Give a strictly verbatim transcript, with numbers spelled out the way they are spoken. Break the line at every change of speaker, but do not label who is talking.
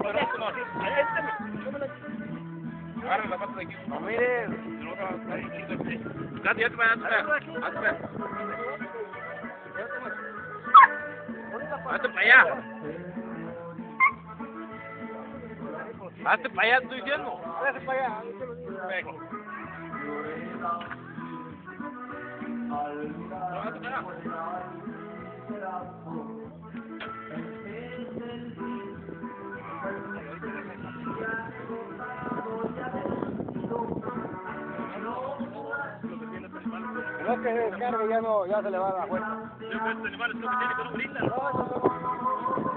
Agarra la pata de aquí.
No, mire.
Gato, ya te vayas, hazte Hazte para allá. Hazte para allá, estoy diciendo.
Hazte para allá.
Venga. No, hazte para allá.
No, que se descargue, ya no, ya se le va a la vuelta.
Yo, pues, este animal es lo que tiene que no brinda.
No, eso no.